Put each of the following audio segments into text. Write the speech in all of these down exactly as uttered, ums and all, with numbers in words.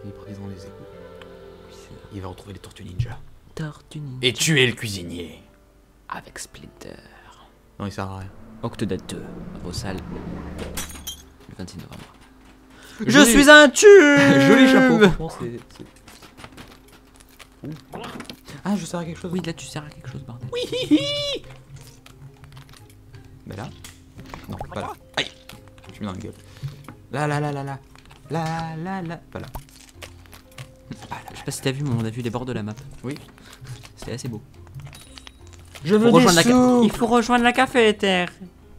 il est pris dans les égouts. Il va retrouver les tortues ninja. Tortue ninja. Et tuer le cuisinier. Avec Splinter. Non, il sert à rien. Octodad deux, à vos salles. Le vingt-six novembre. Joli. Je suis un tube. Joli chapeau, franchement, c'est... Ah, je sers à quelque chose. Oui, là tu sers à quelque chose, bordel. Oui. Mais là. Non, pas là. Aïe. Je suis mis dans la gueule. Là, là, là, là, là. Là, là, là. Pas là. Ah, là, Je sais pas si t'as vu, mais on a vu les bords de la map. Oui. C'était assez beau. Je veux Faut rejoindre la ca- sous. Il faut rejoindre la cafetière.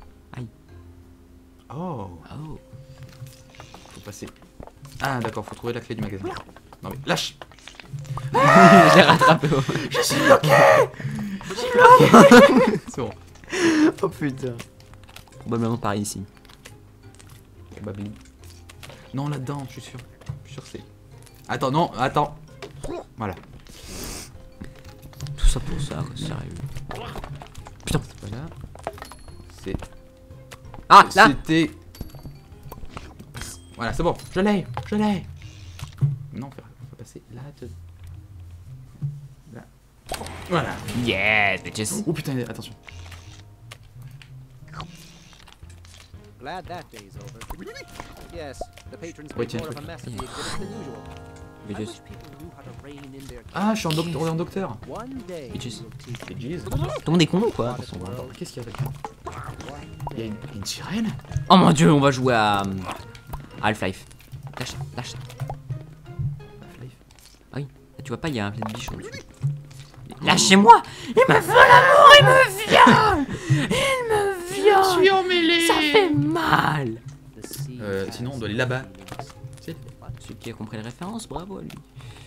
Oh. Oh. Faut passer. Ah, d'accord, faut trouver la clé du magasin. Non, mais lâche. Je l'ai rattrapé. Je suis bloqué. Je suis bloqué. C'est bon. Oh putain. Probablement par ici. Probablement. Non, là-dedans, je suis sûr. Je suis sûr que c'est. Attends, non, attends. Voilà. Tout ça pour ça, quoi, sérieux. Putain. C'est pas là. C'est. Ah, là. C'était. Voilà, c'est bon. Je l'ai. Je l'ai. Non, faut faut passer là. Te... Là. Voilà. Yeah, bitches. Oh putain, attention. Glad that day's over. Yes, the patrons Ouais, made tiens, more of a truc. mess of the exhibit than usual. I Bitches. wish people knew how to rein in their Ah, je suis en docteur. En docteur. One day Bitches. we'll teach C'est Jeez. Tout le monde est con ou quoi? Attends, qu'est-ce qu'il y a là-dedans? Il y a une, une sirène. Oh mon dieu, on va jouer à, euh, à Half-Life. Lâche, lâche. Ah oui, là, tu vois pas, il y a un plein de biches en dessous. Lâchez-moi! Il me fait l'amour, il me viole! Il me viole! Je suis emmêlé. Ça fait mal! the sea Euh, has sinon, on doit aller là-bas. feelings. C'est- Celui qui a compris les références, bravo à lui.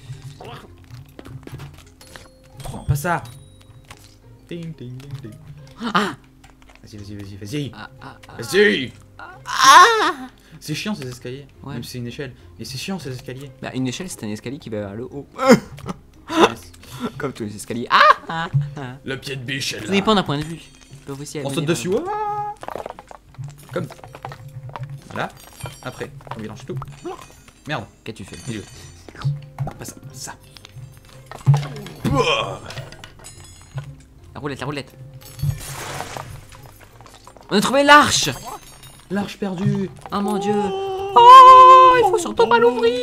Non, pas ça. Ding, ding, ding, ding. Ah! Vas-y, vas-y, vas-y, vas-y. Ah, ah, ah. Vas-y. C'est chiant ces escaliers. Ouais. Même si c'est une échelle. Et c'est chiant ces escaliers. Bah, une échelle, c'est un escalier qui va vers le haut. Yes. Comme tous les escaliers. Ah! ah, ah. La petite biche, elle Ça dépend d'un point de vue. Ils peuvent aussi On aller, saute euh, dessus. Ouah. Comme. Voilà. Après, on mélange tout. Merde. Qu'as-tu fait? Milieu. Non, pas ça. Ça. Ouah. La roulette, la roulette. On a trouvé l'arche! L'arche perdue. Oh mon dieu! Oh! Il faut surtout pas l'ouvrir!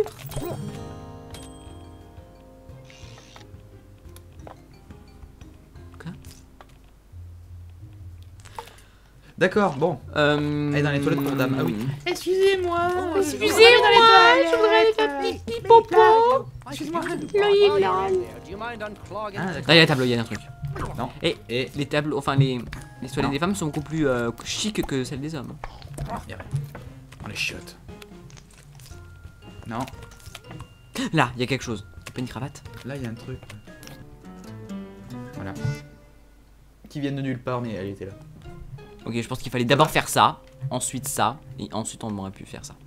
Quoi? D'accord, bon. Euh... Elle est dans les toilettes pour dame. Ah oui. Excusez-moi. Excusez-moi, je voudrais faire pipi popo. Excuse-moi. L'œil blanc. Do you mind unclogging Ah, Là, d'accord. il y a les tableaux, il y a un truc. Non. Et Et. les tableaux, enfin les, les toilettes Non. des femmes sont beaucoup plus euh, chic que celles des hommes. Y'a rien. On les chiotte. Non. Là, il y a quelque chose. Pas une cravate? Là, il y a un truc. Voilà. Qui viennent de nulle part, mais elle était là. Ok, je pense qu'il fallait d'abord faire ça, ensuite ça, et ensuite on aurait pu faire ça.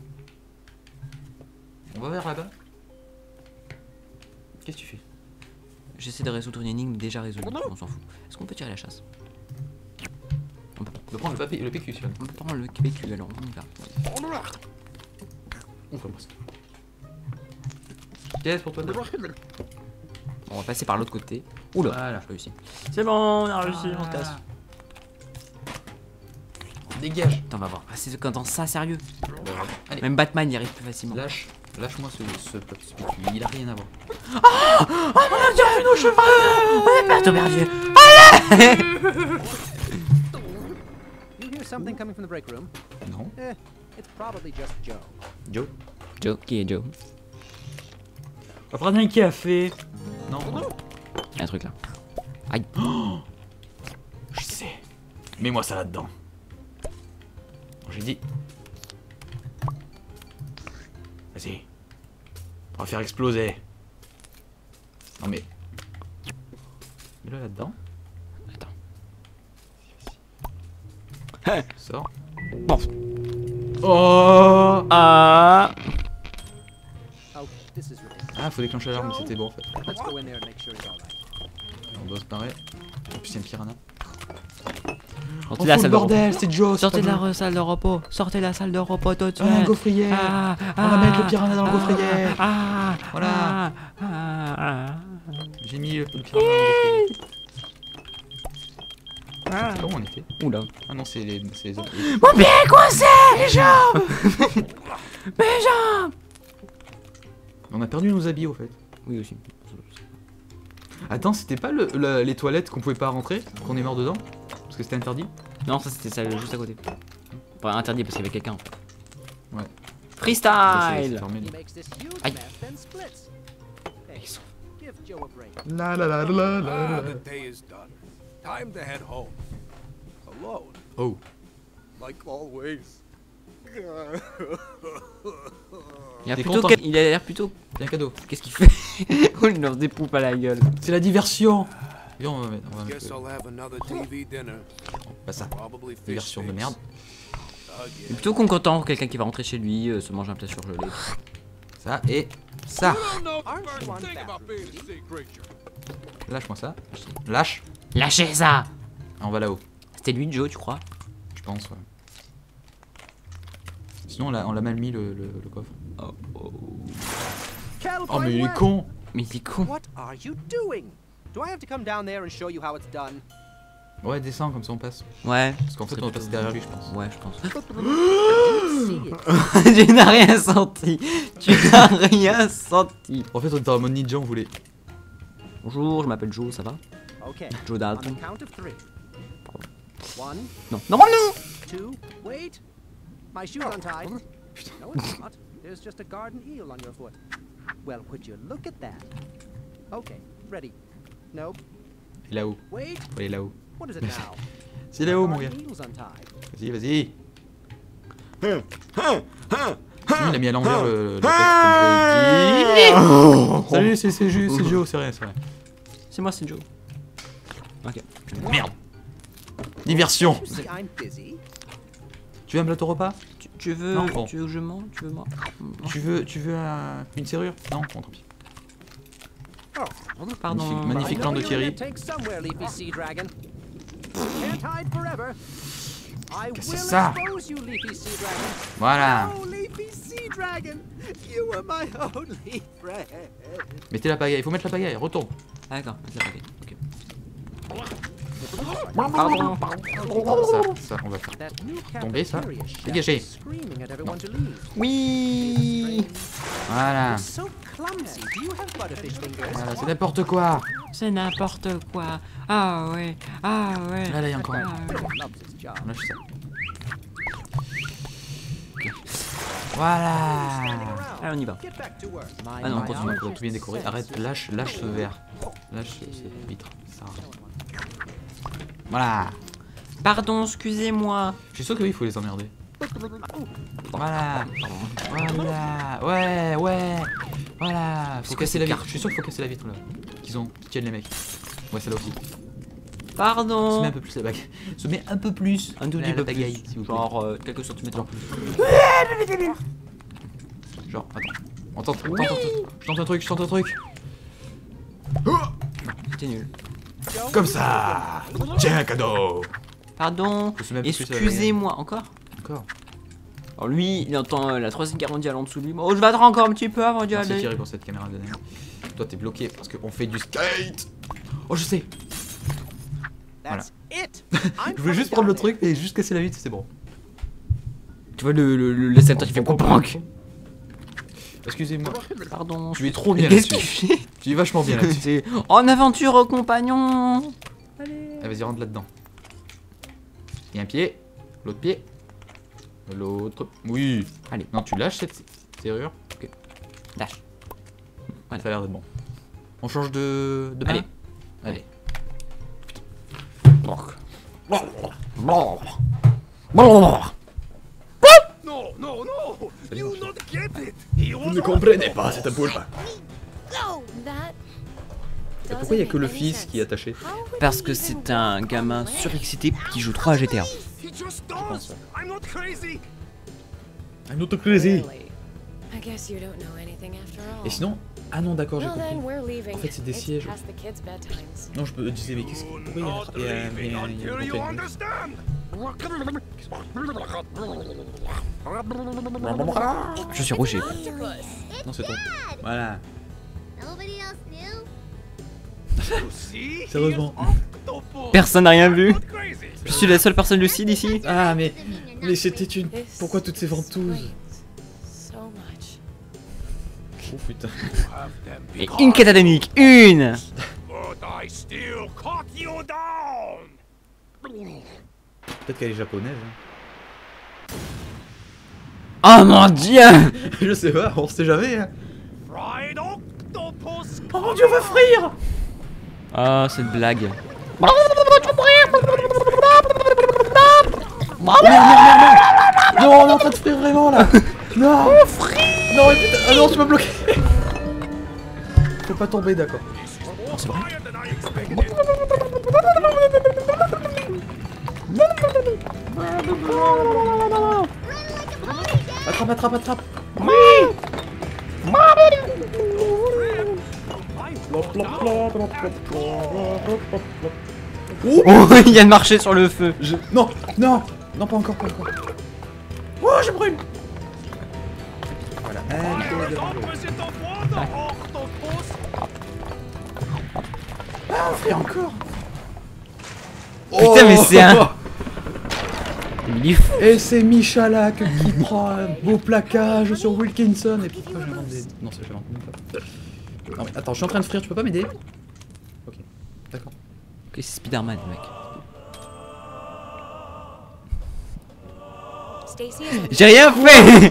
On va vers là-bas. Qu'est-ce que tu fais? J'essaie de résoudre une énigme déjà résolue, on s'en fout. Est-ce qu'on peut tirer la chasse? On peut pas. On peut prendre le, papier, le P Q, sur On peut prendre le P Q alors, on y va. On commence. Qu'est-ce pour toi? On va passer par l'autre côté. Oula, Voilà. j'ai réussi. C'est bon, on a réussi, on se casse. Dégage. Attends, on va voir. Ah, c'est quand dans ça, sérieux. Allez. Même Batman y arrive plus facilement. Lâche. Lâche-moi ce, ce papier, ce P Q. Il a rien à voir. nos cheveux! On est perdu au berger. You hear something coming from the break room? Non. Eh, it's probably just Joe. Joe. Joe, qui est Joe? On va prendre un café. Non. Il y a un truc là. Aïe. Je sais. Mets-moi ça là-dedans. J'ai dit. Vas-y. On va faire exploser. Non mais. Mets-le là-dedans. Attends. Sors. Bon. Oh. Ah. Oh, this is ridiculous. Ah, faut déclencher l'alarme, mais c'était bon en fait. Let's go in there and make sure he's all right. On doit se barrer. En plus, il y a un piranha. On Sortez de la fout le salle de repos. bordel, c'est Joe. Sortez de c'est pas la re- salle de repos. Sortez de la salle de repos tout de suite. Ah, un gaufrier. Ah, On va ah, mettre le piranha dans le ah, gaufrier. Ah, Voilà. ah, ah, ah. J'ai mis le, le piranha dans le gaufrier. C'est comment on était? Oula. Ah non, c'est les, c'est les autres. Mon pied est coincé, les jambes. Mes jambes. On a perdu nos habits au fait. Oui aussi. Attends, c'était pas le, le- les toilettes qu'on pouvait pas rentrer? Qu'on est mort dedans? Parce que c'était interdit? Non, ça c'était ça juste à côté. Enfin, interdit parce qu'il y avait quelqu'un. Ouais. Ouais, c'est- Freestyle. c'est fermé, He là. makes this huge Aïe. mess, then splits. Hey, give Joe a break. La la la la la Ah, la. the day is done. Time to head home. Alone, Oh. like always. Il a T'es plutôt content? quel- il a l'air plutôt. C'est un cadeau. Qu'est-ce qu'il fait? Oh, il lance des poupes à la gueule. C'est la diversion. Viens, on va mettre, on va mettre Guess le- I'll have another T V dinner. pas ça. Probably fish Diversion de sticks. merde. C'est Again. plutôt content quelqu'un qui va rentrer chez lui, euh, se mange un plat surgelé. Ça et ça. Aren't you on bathroom duty? Lâche-moi ça. Lâche. Lâchez ça. Ah, on va là-haut. C'était lui, Joe, tu crois? Je pense, ouais. Sinon, on l'a, on l'a mal mis le, le, le coffre. Oh, oh. Kel, Oh, mais boy, il est what- con. Mais il est con. What are you doing? Do I have to come down there and show you how it's done? Ouais, descends, comme ça on passe. Ouais. Parce qu'en fait, on va passer derrière lui, je pense. Ouais, je pense. See it. Tu n'as rien senti. Tu n'as rien senti. En fait, on était en mode ninja, on voulait. Bonjour, je m'appelle Joe, ça va? Okay. Joe On Dalton. the count of three. One, Non. Non, non. two, wait. My shoe's untied. No, it's not. There's just a garden eel on your foot. Well, would you look at that? Okay, ready. Nope. Il est là-haut. Wait. Faut aller là-haut. What is it now? C'est là-haut, mon gars. Garden eel's untied. Vas-y, vas-y. Sinon, il a mis à l'envers le, le texte, comme je l'ai dit. Salut, c'est c'est Ju- c'est Joe, c'est rien, c'est rien. C'est moi, c'est Joe. Ok. Merde. Diversion. You see, I'm busy. Tu veux un plateau repas? Tu, tu veux, Non, bon. tu veux que je mange? Tu veux moi? Tu veux, tu veux un- une serrure? Non, bon, tant pis. Pardon. Magnifique, magnifique. I plan know de you're in Thierry. a tank somewhere, Leafy Sea Dragon. Can't hide forever. I Qu'est-ce will que c'est ça? expose you, Leafy Sea Dragon. Voilà. Oh, Leafy Sea Dragon, you were my only friend. Mettez la pagaille, il faut mettre la pagaille, retourne. Ah, d'accord, c'est la pagaille. Ok. Pardon. Ça, ça, on va faire. That new Tomber, ça. cafeteria chef Dégagez. is screaming at everyone to leave. Oui. Voilà. You're so clumsy. Do you have butterfish fingers? Voilà, c'est n'importe quoi. C'est n'importe quoi. Ah ouais. Ah ouais. Là, là, il y a encore un. Ah ouais. He loves his job. On lâche ça. Voilà. Allez, on y va. Get back to work. My Ah non, On continue, on doit tout bien biologist décorer. says Arrête, you're lâche, lâche ce verre. Lâche ce- cette vitre. Ça. Voilà. Pardon, excusez-moi. Je suis sûr que oui, il faut les emmerder. Voilà. Voilà. Ouais, ouais. Voilà. Faut C'est casser quoi la ces vitre. Je suis sûr qu'il faut casser la vitre là. Qu'ils ont, qu'ils tiennent les mecs. Ouais, celle-là aussi. Se Pardon. met un peu plus la bague. Se met un peu plus. Un tout la- petit la peu pagaille, plus. s'il vous plaît. Genre euh, quelques centimètres en plus. Genre, attends. Attends, attends, attends, attends. Je tente un truc, je tente un truc. C'était nul. Comme ça. Tiens, un cadeau. Pardon. Faut se mettre plus la pagaille. Excusez-moi. Encore. Encore. Alors lui, il entend euh, la troisième guerre mondiale en dessous de lui. Oh, je vais attendre encore un petit peu avant d'y Merci aller. Thierry pour cette caméra de dingue. Toi, t'es bloqué parce qu'on fait du skate. Oh, je sais. That's it. Je voulais juste prendre le truc et juste casser la vitre, c'est bon. Tu vois le, le, le laissez-toi qui fait prank. Excusez-moi. Pardon. Tu es trop bien Qu'est-ce là-dessus. qu'il fait? Tu es vachement bien là-dessus. C'est en aventure aux compagnons. Ah, vas-y, rentre là-dedans. Et un pied. L'autre pied. L'autre. Oui. Allez. Non, tu lâches cette serrure. Lâche. Ça a l'air d'être bon. On change de, de main. Allez. Allez. No, no, no! You not get it! Vous ne comprenez pas cette boule. That Pourquoi il n'y a que le fils qui est attaché? Parce que c'est un gamin surexcité qui joue trop à G T A. He just does! I'm not crazy! Un autre crazy. I guess you don't know anything after all. Et sinon... Ah non, d'accord, j'ai Well then, compris. we're leaving. En fait, c'est des It's sièges. past the kids' bedtimes. Non, je me disais, mais qu'est-ce que... Pourquoi il y a... Not il y a- il y a- leaving il y a- until il y a you une understand. Je suis Roger. Non, c'est ton. Voilà. Nobody else knew? You see? Sérieusement. Octopus. Personne n'a rien vu. Not crazy. Je suis la seule personne lucide ici. Ah, mais... Mais c'était une... This Pourquoi toutes ces ventouses? explains so much. Oh putain. Have them be Et une catatonique. Une. but I still caught you down. Peut-être qu'elle est japonaise. Oh mon dieu. Hein. Je sais pas, on sait jamais. Hein. Fried octopus. Oh mon dieu, on va frire. Oh, cette blague. Non, on est en train de frire vraiment là. Non. On frit. Non, mais putain. Ah non, tu m'as bloqué. Faut pas tomber, d'accord. This is more fire than I expected. Attrape, attrape, attrape. Oh, il vient de marcher sur le feu. Je... Non, non, non, pas encore, pas encore. Oh, je brûle. Voilà. Allez, Opposite of water, octopus. ah, on frire encore. Putain, mais c'est un- Il est fou. Et c'est Michalak qui prend un beau plaquage sur Wilkinson. Et pourquoi j'invente des... Non, ça j'invente même pas. Non mais attends, je suis en train de frire, tu peux pas m'aider? Ok, d'accord. Ok, c'est Spider-Man, mec. Stacy is J'ai rien fait.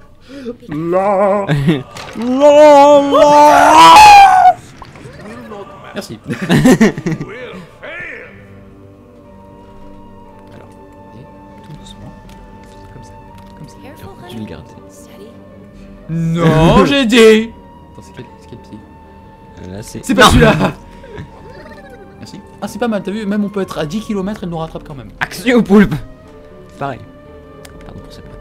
Merci. Will fail. Alors, et tout doucement. Comme ça, comme ça. careful, Tu le honey. gardes. Steady. Non, j'ai dit. Attends, c'est quel, c'est quel pied? Là, c'est. C'est pas Non. celui-là. Merci. Ah, c'est pas mal, t'as vu? Même on peut être à dix kilomètres, elle nous rattrape quand même. Action poulpe. Pareil. Pardon pour cette partie.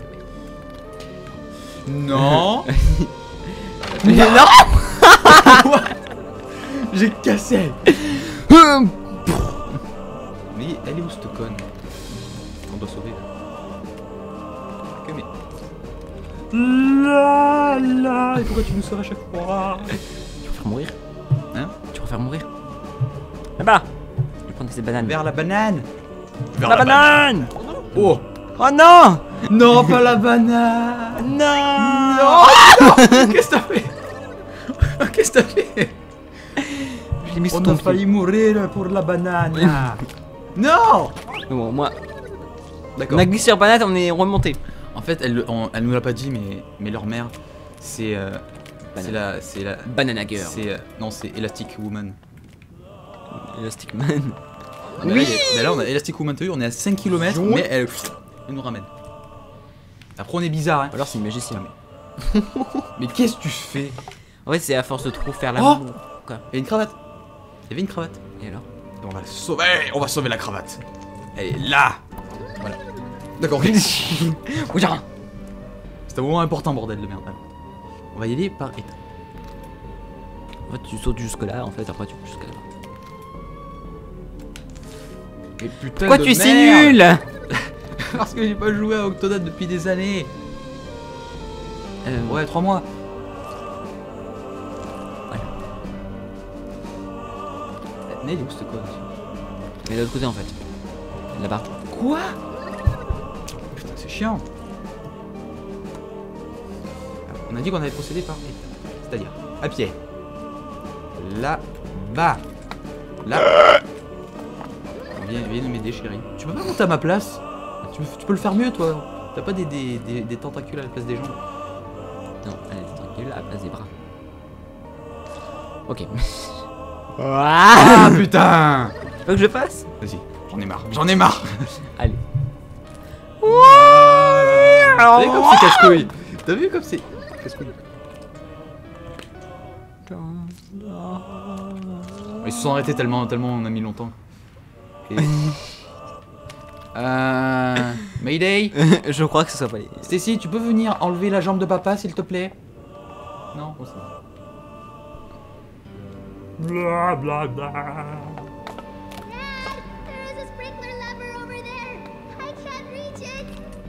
Non. Mais non. J'ai cassé. Mais elle est où cette conne? On doit sauver là. Que mais. La la. Et pourquoi tu nous sauves à chaque fois? Tu préfères mourir? Hein? Tu préfères mourir? Là-bas. Je vais prendre ces bananes. Vers la banane. Vers la banane. Oh. Oh non. Non, pas la banane. Non. Non. Qu'est-ce que t'as fait? Qu'est-ce que t'as fait? Je l'ai mis sous On ton a pied. failli mourir pour la banane. Non. Bon, moi, on D'accord. a glissé sur banane, on est remonté. En fait, elle, on- elle nous l'a pas dit, mais, mais leur mère, c'est euh, c'est la, c'est la, Banana Girl. c'est euh, non, c'est Elastic Woman. Elastic Man. Mais là, il est- mais là, on a Elastic Woman, t'as vu, on est à cinq kilomètres, mais elle, elle nous ramène. Après, on est bizarre, hein. Alors c'est une magicienne. Mais qu'est-ce que tu fais? En fait, c'est à force de trop faire la Oh. Quoi? Il y a une cravate. Il y avait une cravate. Et alors? On va la sauver. On va sauver la cravate. Elle est là. Voilà. D'accord. Ouja. C'est un moment important, bordel de merde. Alors, on va y aller par étapes. En fait, tu sautes jusque là, en fait, après tu jusque là. Mais putain Pourquoi de tu es si merde. nul? Parce que j'ai pas joué à Octodad depuis des années. Euh, Ouais, trois mois. Ouais. Mais elle est où cette conne? Mais de l'autre côté, en fait. Là-bas. Quoi? Putain, c'est chiant. On a dit qu'on avait procédé par étapes. C'est-à-dire, à pied. Là-bas. Là. Viens, viens m'aider, chérie. Tu peux pas monter à ma place? Tu, tu peux le faire mieux, toi. T'as pas des, des, des, des tentacules à la place des jambes? Non, allez, tranquille, à la place des bras. Ok. Ah putain! Faut que je fasse? Vas-y, j'en ai marre. J'en ai marre! Allez. T'as vu comme c'est casse-couille? T'as vu comme c'est casse-couille? Ils se sont arrêtés tellement, tellement on a mis longtemps. Et... euh... Mayday? Je crois que ce soit pas les. Stacy, tu peux venir enlever la jambe de papa s'il te plaît? Non, on sait. Bla bla bla. Dad, there is a sprinkler lever over there. I can't reach it.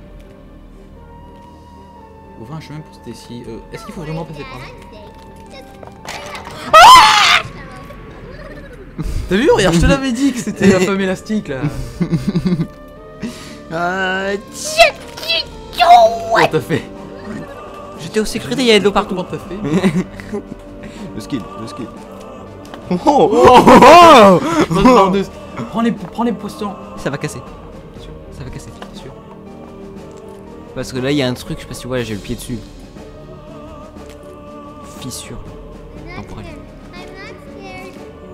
Ouvrir un chemin pour Stacy. Euh, Est-ce qu'il faut vraiment passer par là? T'as vu? Regarde, je te l'avais dit que c'était la femme élastique là. Euh, Comment t'as fait? J'étais au sécurité, il y avait de l'eau partout. Comment t'as fait? Le skill, le skill. Oh, oh, Oh non, non, non, prends les, prends les poissons. Ça va casser. Ça va casser, c'est sûr. Parce que là, il y a un truc, je sais pas si tu vois, j'ai le pied dessus. Fissure. Temporelle. I'm not scared.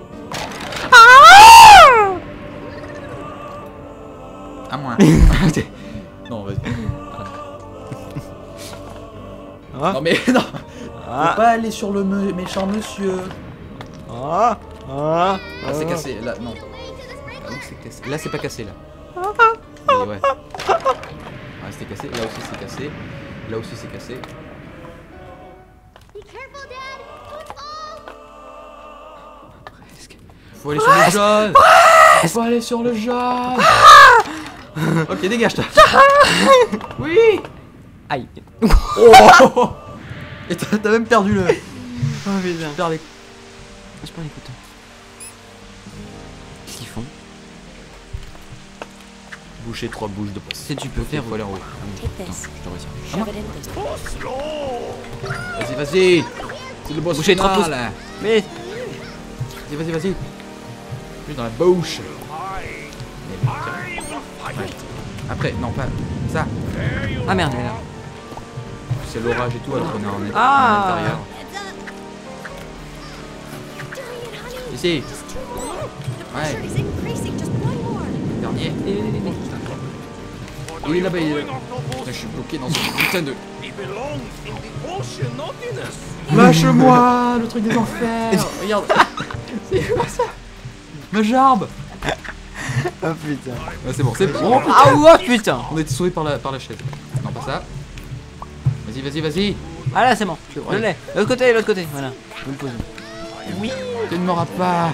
À moi. Non, vas-y. Ah. Non mais non. Ah. Faut pas aller sur le me- méchant monsieur. Ah. Ah. Là c'est cassé, là non. Ah, où c'est cassé. Là c'est pas cassé là. Mais ouais. Ah c'était cassé, là aussi c'est cassé. Là aussi c'est cassé. Be careful, Dad. Don't fall. Faut aller sur le jaune. Faut aller sur le jaune. Ok, dégage-toi. Oui. Aïe. Oh. Et t'as t'as même perdu le. Oh putain. Perds les. Je prends les couteaux. Qu'est-ce qu'ils font? Boucher trois bouches de poisson. Si tu peux faire, faut aller en haut. Take Attends, this. je te retire. Shove it in this. Vas-y, vas-y. C'est le boss Boucher trois final, pouces. là. Mais Vas-y, vas-y, vas-y. Plus dans la bouche. Après, non, pas ça. ah merde, elle est là. C'est l'orage et tout, alors qu'on est en, Ah. en intérieur. Ici. Ouais, Pressure is increasing. Just one more. dernier. Il est là-bas, il est là. Putain, je suis bloqué dans ce putain de. He belongs in the ocean, not in us. Lâche-moi, le truc des enfers. Regarde. C'est quoi ça? Ma jarbe. Oh putain. Ouais, c'est bon, c'est bon. Ah ouais putain. On a été sauvé par la, par la chaise. Non, pas ça. Vas-y, vas-y, vas-y. Ah là c'est bon. Je Ouais. l'ai. L'autre côté, l'autre côté. Voilà. Je vous le pose. Tu ne m'auras pas.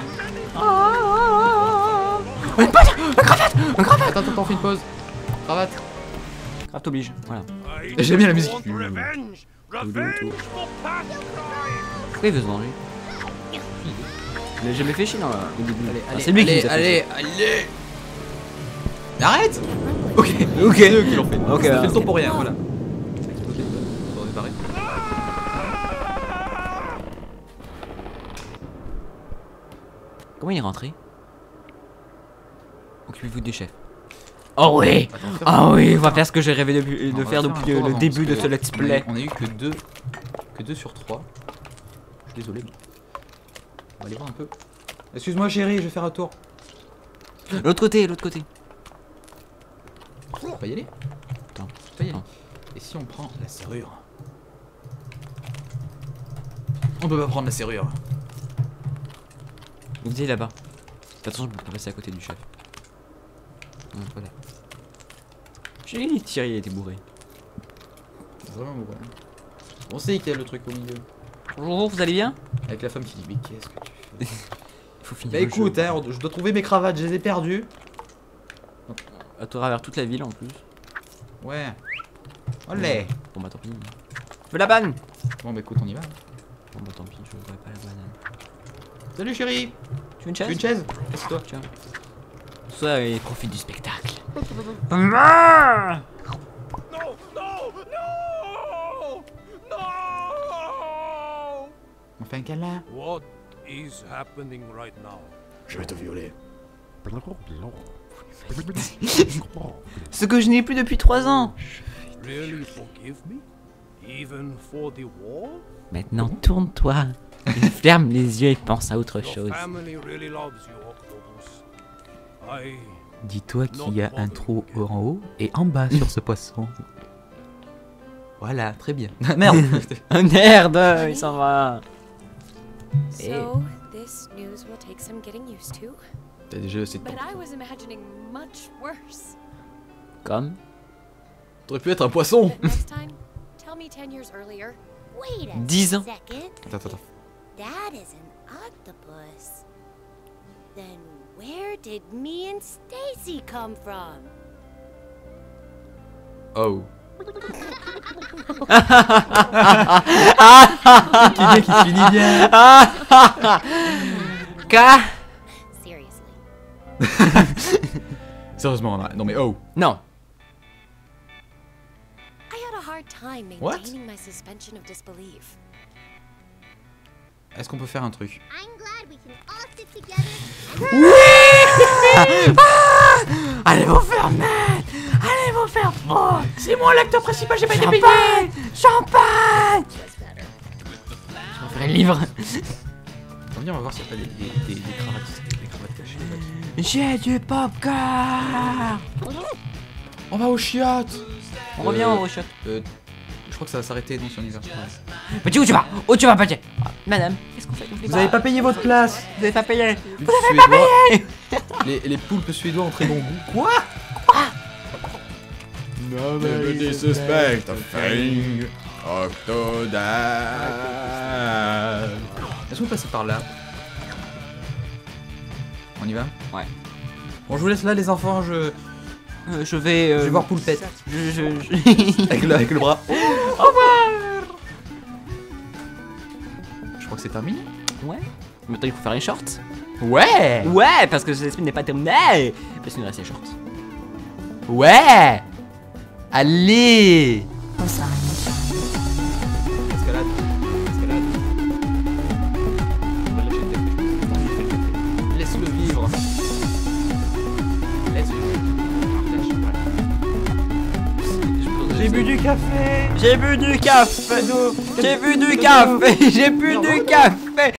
Une pote. Une cravate. Une cravate. Attends, attends, attends, fais une pause. Cravate. Grave t'oblige. Voilà. I J'aime bien la just musique. want Revenge. Revenge for past crimes. Pourquoi il veut se venger? Il a jamais fait chier dans la... au début. Allez, Ah, allez, c'est lui qui allez, nous a fait allez, allez. Mais arrête. Ok. Ok. C'est eux qui l'ont fait. Ok, Ça alors. fait le tour pour rien, voilà. Ok, on est barré. Comment il est rentré? Occupez-vous des chefs. Oh oui! Attends, fais- Ah oui, on va faire ce que j'ai rêvé de, de On va faire un depuis tour le avant, début de parce ce que let's on a- play. On a eu que deux, que deux sur trois. Je suis désolé. On va aller voir un peu. Excuse-moi chérie, je vais faire un tour. L'autre côté, l'autre côté. On va pas y aller. Attends. On va pas y aller. Non. Et si on prend la serrure? On peut pas prendre la serrure. Vous dites là-bas. Attention, je peux pas passer à côté du chef. Non, voilà. J'ai dit Thierry, il était bourré. Vraiment ouais. On sait qu'il y a le truc au milieu. Bonjour, vous allez bien? Avec la femme qui dit mais qu'est-ce que tu fais? Il faut finir. Bah le écoute, jeu. hein, on- je dois trouver mes cravates, je les ai perdues. À travers toute la ville en plus. Ouais. Olé. Bon bah tant pis. Je veux la banane! Bon bah écoute, on y va. Bon bah tant pis, je voudrais pas la banane. Salut chérie. Tu veux une Tu veux chaise? une chaise? Assieds-toi. Tiens. Ça, il profite du spectacle. No, no, no, no! On fait un câlin. What is happening right now? Je vais te violer. Ce que je n'ai plus depuis trois ans! Really forgive me? Even for the war? Maintenant, tourne-toi. Et ferme les yeux et pense à autre Your chose. family really loves you, Octopus. I... Dis-toi qu'il y a un trou en haut et en bas sur ce poisson. Voilà, très bien. Merde. Ah merde, il s'en va. So, this news will take some getting used to. T'as déjà assez de temps. But I was imagining much worse. Comme. T'aurais pu être un poisson. But next time, tell me ten years earlier, Wait a dix ans. second. Attends, attends, attends. That is an octopus. Then where did me and Stacy come from? Oh. Qui dit qui finit bien. Quoi? Seriously. Sérieusement, non, non mais oh. Non. I had a hard time What? maintaining my suspension of disbelief. Est-ce qu'on peut faire un truc? I'm glad we can all stick together. Allez vous faire mal. Allez vous faire froid. C'est moi l'acteur principal, j'ai pas été payé. Champagne. Je vais faire un livre. Viens, on va voir s'il n'y a pas des, des, des, des cravates, des cravates cachées. J'ai du popcorn. On va aux chiottes. On revient Euh, au shot. Euh, je crois que ça va s'arrêter non si on y va. Petit, où tu vas? Où tu vas, petit? Ah, madame, qu'est-ce qu'on fait? Vous avez pas payé votre place. Vous avez pas payé. Vous avez pas payé. Les, les poulpes suédois ont très bon goût. Quoi? Nobody suspect a thing. Octodad. Est-ce qu'on peut passer par là? On y va? Ouais. Bon, je vous laisse là, les enfants. Je, Euh, je vais. euh, je vais voir Poulpette. Je, je, je... Avec le, avec le bras. Au revoir. Je crois que c'est terminé. Ouais. Maintenant, il faut faire les shorts. Ouais. Ouais, parce que cette semaine n'est pas terminée. Parce qu'il nous reste les shorts. Ouais. Allez. Escalade. Escalade. On va lâcher le café. Laisse-le vivre. Laisse-le vivre. J'ai bu du café. J'ai bu du café. J'ai bu du café. J'ai bu du café.